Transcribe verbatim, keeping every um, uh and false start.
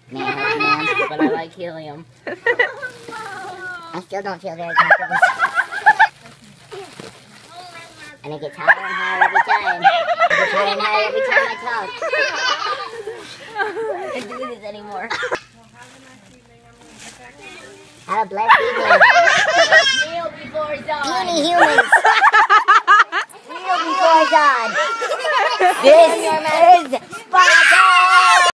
May I help you, ma'am? But I like helium. I still don't feel very comfortable. And it gets higher and higher every time. It gets higher and higher every time I talk. I can't do this anymore. Have a blessed evening. Kneel before God. Puny humans. Kneel before God. This is Sparta!